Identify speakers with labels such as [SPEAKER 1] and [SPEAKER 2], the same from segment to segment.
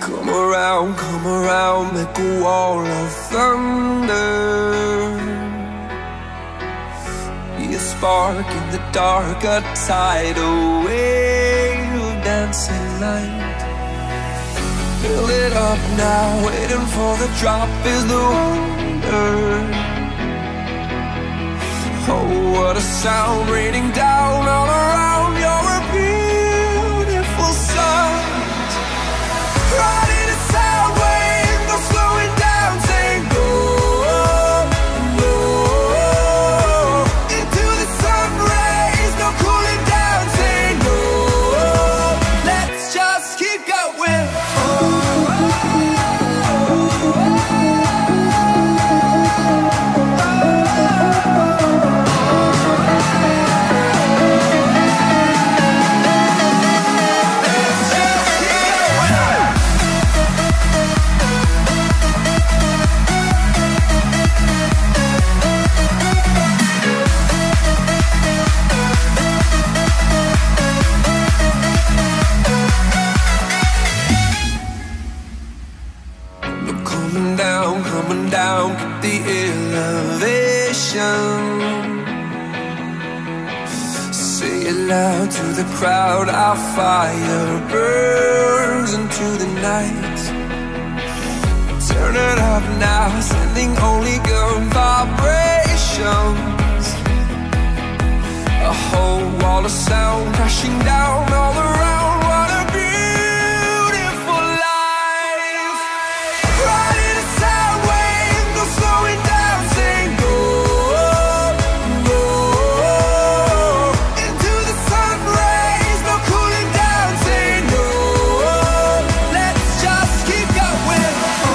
[SPEAKER 1] come around, make a wall of thunder. Be a spark in the dark, a tidal wave of dancing light. Fill it up now, waiting for the drop is the wonder. Oh, what a sound raining down all around. You're a beautiful sight. Riding a sound wave, no slowing down, saying go, go. Into the sun rays, no cooling down, saying no. Let's just keep going. Coming down, keep the elevation. Say it loud to the crowd, our fire burns into the night. Turn it up now, sending only good vibrations. A whole wall of sound crashing down all around. What a beautiful life. Riding a sound wave, no slowing down, saying go, go. Into the sun rays, no cooling down, saying no. Let's just keep going.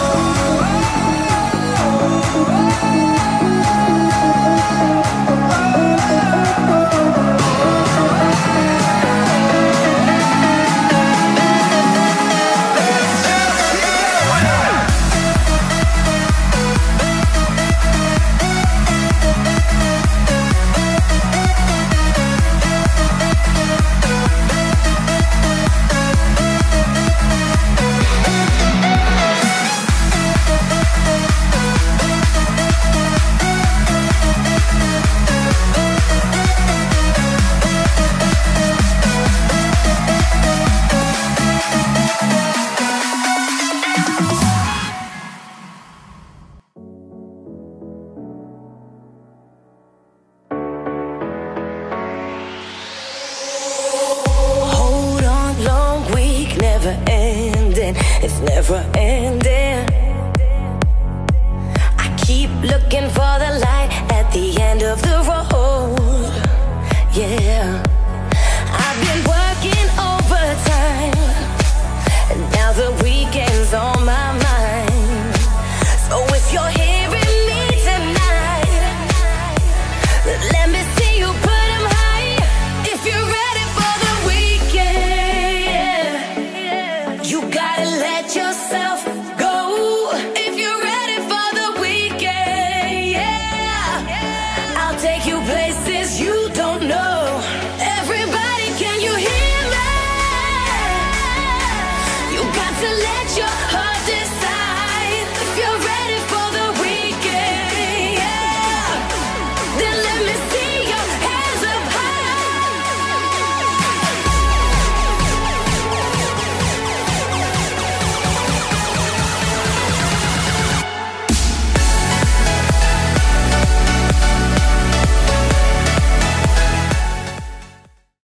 [SPEAKER 2] It's never ending. I keep looking for the light at the end of the road. Yeah, I've been